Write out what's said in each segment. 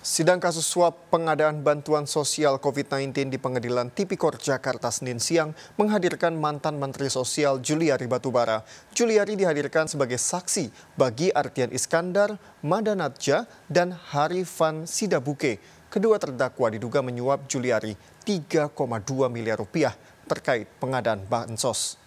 Sidang kasus suap pengadaan bantuan sosial COVID-19 di Pengadilan Tipikor Jakarta Senin siang menghadirkan mantan Menteri Sosial Juliari Batubara. Juliari dihadirkan sebagai saksi bagi Ardian Iskandar, Mada Nadja, dan Harifan Sidabuke. Kedua terdakwa diduga menyuap Juliari 3,2 miliar rupiah terkait pengadaan bansos.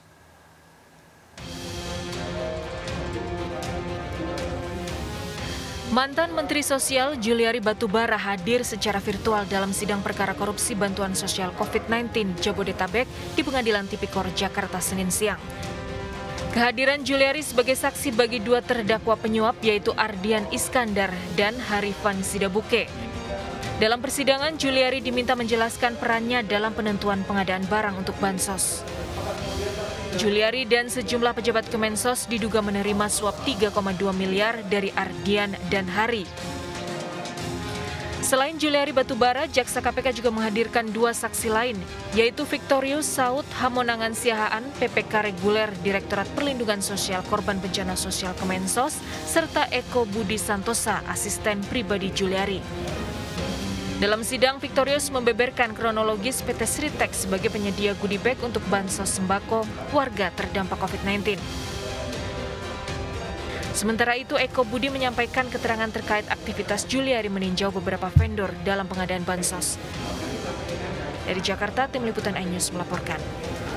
Mantan Menteri Sosial Juliari Batubara hadir secara virtual dalam sidang perkara korupsi bantuan sosial COVID-19 Jabodetabek di Pengadilan Tipikor Jakarta Senin siang. Kehadiran Juliari sebagai saksi bagi dua terdakwa penyuap yaitu Ardian Iskandar dan Harifan Sidabuke. Dalam persidangan, Juliari diminta menjelaskan perannya dalam penentuan pengadaan barang untuk bansos. Juliari dan sejumlah pejabat Kemensos diduga menerima suap 3,2 miliar dari Ardian dan Hari. Selain Juliari Batubara, Jaksa KPK juga menghadirkan dua saksi lain, yaitu Victorius Saud Hamonangan Siahaan, PPK Reguler Direktorat Perlindungan Sosial Korban Bencana Sosial Kemensos, serta Eko Budi Santosa, asisten pribadi Juliari. Dalam sidang, Victorius membeberkan kronologis PT Sritek sebagai penyedia goodie bag untuk bansos sembako warga terdampak COVID-19. Sementara itu, Eko Budi menyampaikan keterangan terkait aktivitas Juliari meninjau beberapa vendor dalam pengadaan bansos. Dari Jakarta, Tim Liputan iNews melaporkan.